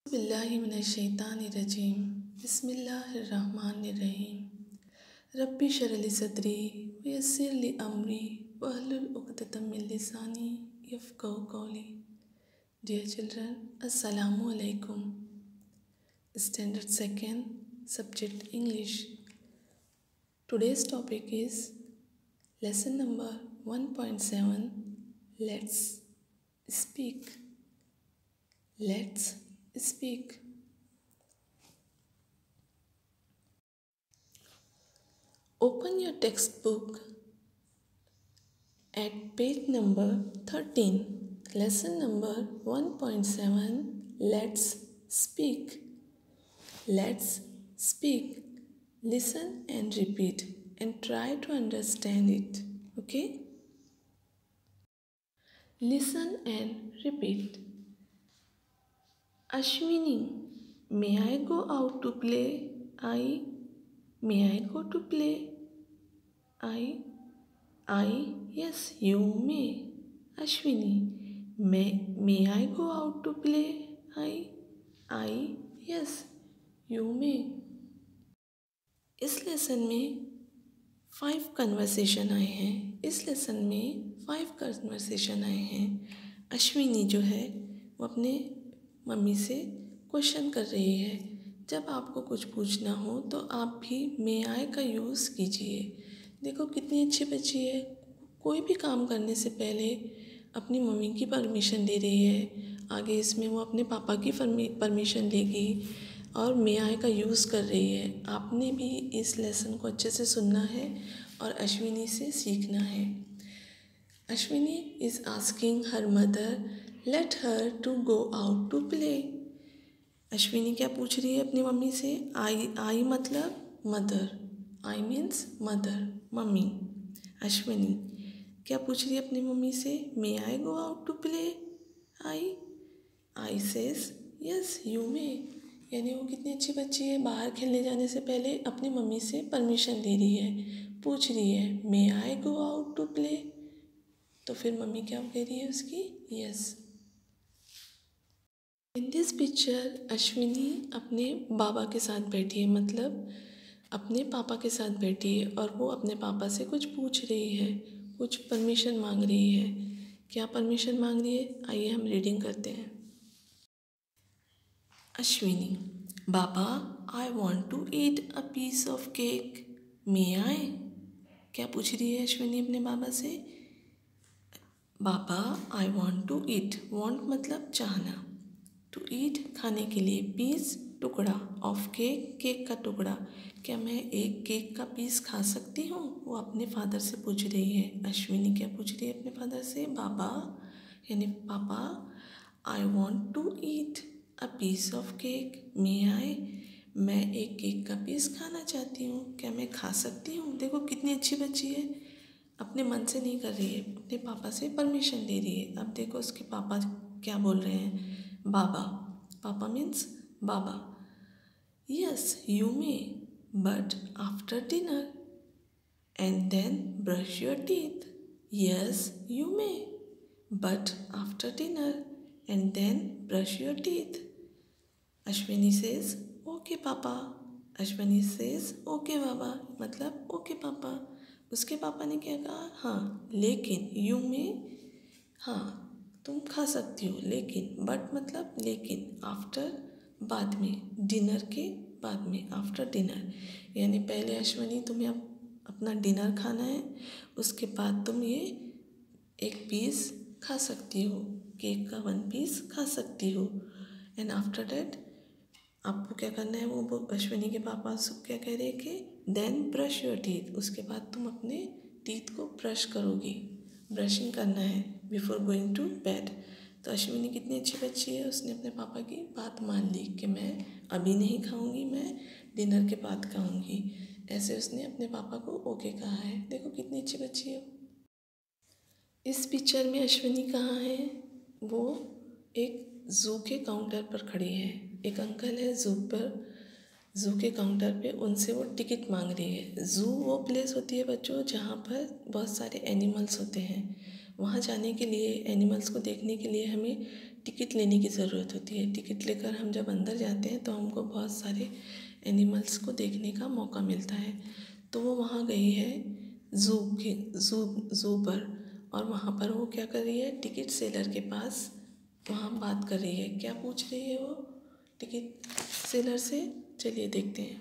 बिल्लाहिमिनश्शैतानिर्रजीम बिस्मिल्लाहिर्रहमानिर्रहीम रब्बि शरह सदरी वयस्सिर लि अमरी वहलुल उक़दतम मिन लिसानी यफ़क़हू क़ौली। Dear children, Assalamu alaikum. Standard 2nd, subject English. Today's topic is lesson number 1.7. Let's speak. Let's speak. Open your textbook at page number 13. Lesson number 1.7. Let's speak. Let's speak. Listen and repeat and try to understand it. Okay? Listen and repeat. Ashwini, may I go out to play? May I go to play? Yes, you may. Ashwini, may I go out to play? Yes, you may. इस lesson में 5 conversation आए हैं। अश्विनी जो है वो अपने mummy से question कर रही है। जब आपको कुछ पूछना हो तो आप भी मे आई का यूज़ कीजिए। देखो कितनी अच्छी बच्ची है, कोई भी काम करने से पहले अपनी मम्मी की परमिशन ले रही है। आगे इसमें वो अपने पापा की परमिशन लेगी और मे आई का यूज़ कर रही है। आपने भी इस लेसन को अच्छे से सुनना है और अश्विनी से सीखना है। Ashwini is asking her mother let her to go out to play. Ashwini क्या पूछ रही है अपनी मम्मी से? आई मतलब मदर, आई मीन्स मदर, मम्मी। अश्विनी क्या पूछ रही है अपनी मम्मी से? May I go out to play? आई सेज यस यू मे। यानी वो कितनी अच्छी बच्ची है, बाहर खेलने जाने से पहले अपनी मम्मी से परमिशन ले रही है, पूछ रही है may I go out to play. तो फिर मम्मी क्या कह रही है उसकी? Yes. In this picture Ashwini अपने बाबा के साथ बैठी है, मतलब अपने पापा के साथ बैठी है और वो अपने पापा से कुछ पूछ रही है, कुछ परमिशन मांग रही है। क्या परमिशन मांग रही है? आइए हम रीडिंग करते हैं। अश्विनी, बाबा I want to eat a piece of cake, may I? क्या पूछ रही है अश्विनी अपने बाबा से? बाबा I want to eat, want मतलब चाहना, टू ईट खाने के लिए, पीस टुकड़ा, ऑफ केक केक का टुकड़ा, क्या मैं एक केक का पीस खा सकती हूँ? वो अपने फादर से पूछ रही है। अश्विनी क्या पूछ रही है अपने फादर से? बाबा यानी पापा I want to eat a piece of cake, may I? मैं एक केक का पीस खाना चाहती हूँ, क्या मैं खा सकती हूँ? देखो कितनी अच्छी बच्ची है, अपने मन से नहीं कर रही है, अपने पापा से परमिशन ले रही है। अब देखो उसके पापा क्या बोल रहे हैं? बाबा, पापा मीन्स बाबा, yes you may but after dinner and then brush your teeth. Yes you may but after dinner and then brush your teeth. Ashwini says okay papa, Ashwini says okay बाबा, मतलब ओके पापा। उसके पापा ने क्या कहा? हाँ लेकिन, यू में हाँ तुम खा सकती हो, लेकिन, बट मतलब लेकिन, आफ्टर बाद में, डिनर के बाद में, आफ्टर डिनर। यानी पहले अश्विनी तुम्हें अपना डिनर खाना है, उसके बाद तुम ये एक पीस खा सकती हो, केक का 1 पीस खा सकती हो। एंड आफ्टर डैट आपको क्या करना है? वो अश्विनी के पापा क्या कह रहे हैं कि देन ब्रश योर टीथ, उसके बाद तुम अपने टीथ को ब्रश करोगी, ब्रशिंग करना है बिफोर गोइंग टू बेड। तो अश्विनी कितनी अच्छी बच्ची है, उसने अपने पापा की बात मान ली कि मैं अभी नहीं खाऊंगी, मैं डिनर के बाद खाऊंगी। ऐसे उसने अपने पापा को ओके कहा है। देखो कितनी अच्छी बच्ची है। इस पिक्चर में अश्विनी कहाँ है? वो एक ज़ू के काउंटर पर खड़ी है। एक अंकल है ज़ू के काउंटर पे, उनसे वो टिकट मांग रही है। ज़ू वो प्लेस होती है बच्चों जहाँ पर बहुत सारे एनिमल्स होते हैं। वहाँ जाने के लिए, एनिमल्स को देखने के लिए हमें टिकट लेने की ज़रूरत होती है। टिकट लेकर हम जब अंदर जाते हैं तो हमको बहुत सारे एनिमल्स को देखने का मौका मिलता है। तो वो वहाँ गई है ज़ू पर, और वहाँ पर वो क्या कर रही है, टिकट सेलर के पास वहाँ बात कर रही है। क्या पूछ रही है वो टिकट सेलर से, चलिए देखते हैं।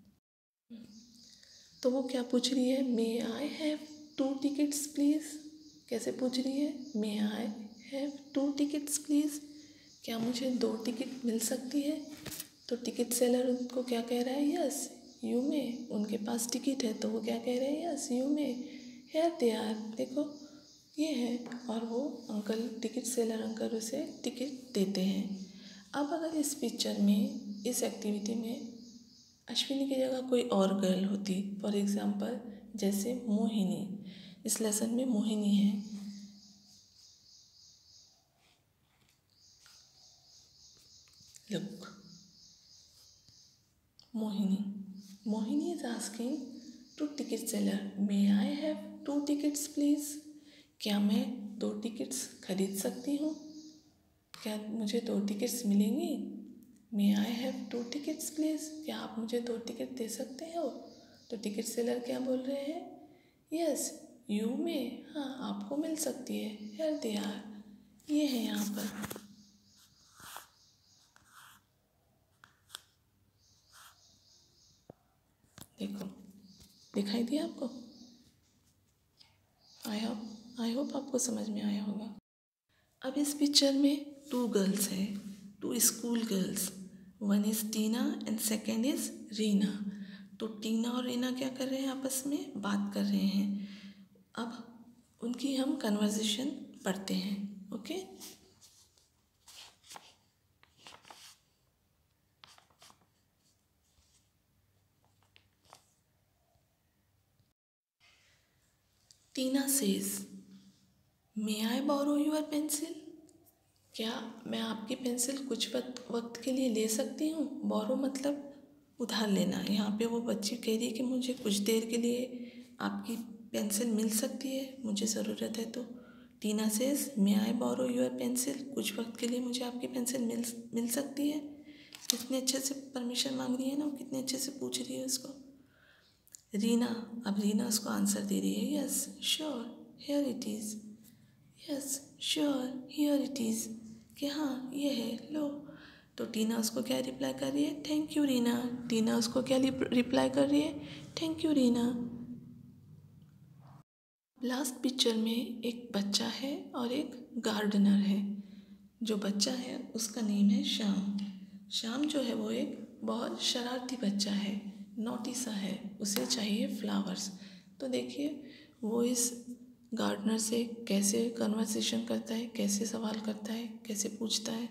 तो वो क्या पूछ रही है, may I have 2 tickets please. कैसे पूछ रही है, may I have 2 tickets please, क्या मुझे 2 टिकट मिल सकती है। तो टिकट सेलर उनको क्या कह रहा है, यस यू में, उनके पास टिकट है तो वो क्या कह रहे हैं, yes you may, here they are, देखो ये है। और वो अंकल, टिकट सेलर अंकल उसे टिकट देते हैं। अब अगर इस पिक्चर में, इस एक्टिविटी में अश्विनी की जगह कोई और गर्ल होती, फॉर एग्ज़ाम्पल जैसे मोहिनी, इस लेसन में मोहिनी है। Look, Mohini is asking to ticket seller, may I have 2 tickets please, क्या मैं 2 टिकट्स खरीद सकती हूँ, क्या मुझे 2 टिकट्स मिलेंगी। May I have 2 tickets please, क्या आप मुझे 2 टिकट दे सकते हो। तो टिकट सेलर क्या बोल रहे हैं, यस यू में, हाँ आपको मिल सकती है, हियर दे आर, ये है यहाँ पर। देखो, दिखाई दिया आपको, आई होप आपको समझ में आया होगा। अब इस पिक्चर में 2 गर्ल्स हैं, 2 school girls, one is Tina and second is Rina. तो टीना और रीना क्या कर रहे हैं, आपस में बात कर रहे हैं। अब उनकी हम कन्वर्सेशन पढ़ते हैं, okay. Tina says, may I borrow your pencil, क्या मैं आपकी पेंसिल कुछ वक्त के लिए ले सकती हूँ। बोरो मतलब उधार लेना। यहाँ पे वो बच्ची कह रही है कि मुझे कुछ देर के लिए आपकी पेंसिल मिल सकती है, मुझे ज़रूरत है। तो Tina says, may I borrow your pencil, कुछ वक्त के लिए मुझे आपकी पेंसिल मिल सकती है। कितने अच्छे से परमिशन मांग रही है ना, वो कितने अच्छे से पूछ रही है उसको। रीना, अब रीना उसको आंसर दे रही है, yes sure here it is, yes sure here it is, कि हाँ ये है, लो। तो टीना उसको क्या रिप्लाई कर रही है, थैंक यू रीना। टीना उसको क्या रिप्लाई कर रही है, thank you Rina. Last picture में एक बच्चा है और एक गार्डनर है। जो बच्चा है उसका नेम है श्याम। श्याम जो है वो एक बहुत शरारती बच्चा है, नॉटी सा है, उसे चाहिए फ्लावर्स। तो देखिए वो इस गार्डनर से कैसे कन्वर्सेशन करता है, कैसे सवाल करता है, कैसे पूछता है।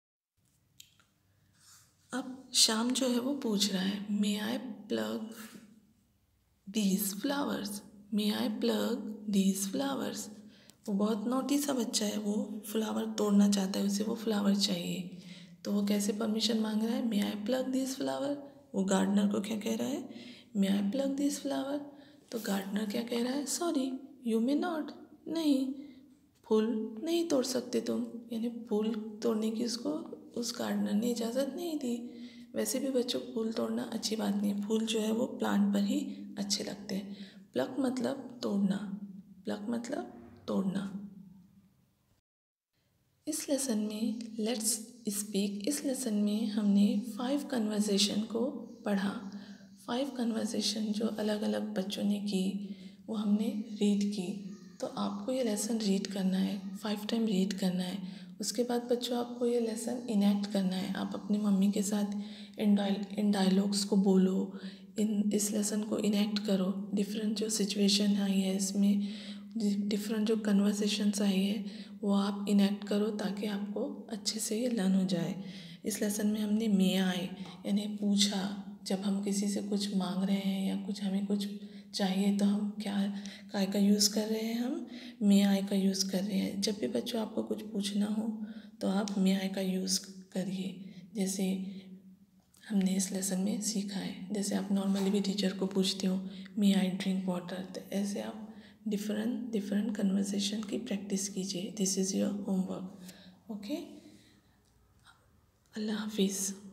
अब श्याम जो है वो पूछ रहा है, may I plug these flowers, may I plug these flowers. वो बहुत नोटी सा बच्चा है, वो फ्लावर तोड़ना चाहता है, उसे वो फ्लावर चाहिए। तो वो कैसे परमिशन मांग रहा है, may I plug this flower. वो गार्डनर को क्या कह रहा है, may I plug this flower. तो गार्डनर क्या कह रहा है, सॉरी यू मे नॉट, नहीं फूल नहीं तोड़ सकते तुम। यानी फूल तोड़ने की उसको उस गार्डनर ने इजाज़त नहीं दी। वैसे भी बच्चों को फूल तोड़ना अच्छी बात नहीं है, फूल जो है वो प्लांट पर ही अच्छे लगते हैं। प्लक मतलब तोड़ना, प्लक मतलब तोड़ना। इस लेसन में लेट्स स्पीक, इस लेसन में हमने 5 कन्वर्सेशन को पढ़ा। 5 कन्वर्सेशन जो अलग अलग बच्चों ने की वो हमने रीड की। तो आपको ये लेसन रीड करना है, 5 टाइम रीड करना है। उसके बाद बच्चों आपको ये लेसन इनैक्ट करना है। आप अपनी मम्मी के साथ इन डायलॉग्स को बोलो, इस लेसन को इनैक्ट करो। डिफरेंट जो सिचुएशन आई है इसमें, डिफरेंट जो कन्वर्सेशंस आई है वो आप इनैक्ट करो ताकि आपको अच्छे से ये लर्न हो जाए। इस लेसन में हमने मे आई यानी पूछा, जब हम किसी से कुछ मांग रहे हैं या कुछ हमें कुछ चाहिए तो हम क्या काय का यूज़ कर रहे हैं, हम मे आई का यूज़ कर रहे हैं। जब भी बच्चों आपको कुछ पूछना हो तो आप मे आई का यूज़ करिए। जैसे हमने इस लेसन में सीखा है, जैसे आप नॉर्मली भी टीचर को पूछते हो मे आई ड्रिंक वाटर, तो ऐसे आप डिफरेंट कन्वर्सेशन की प्रैक्टिस कीजिए। This is your homework, okay. अल्लाह हाफिज़।